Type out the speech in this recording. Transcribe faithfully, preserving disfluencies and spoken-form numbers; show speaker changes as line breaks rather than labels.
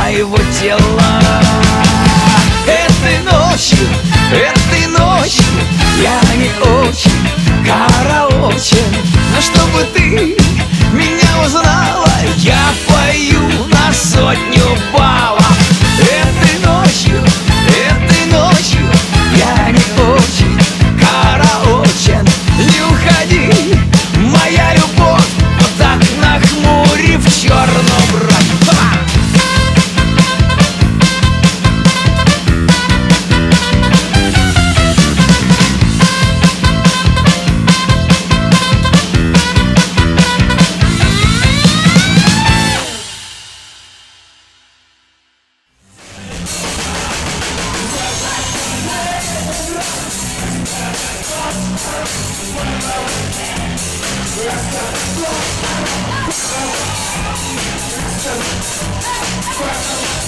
моего тела. Этой ночью, этой ночью я не очень караочен, но чтобы ты меня узнала, я пою на сотню баллов. Этой ночью, этой ночью я не очень караочен. Не уходи, моя любовь, вот так нахмурив черную бровь.
We'll be right back.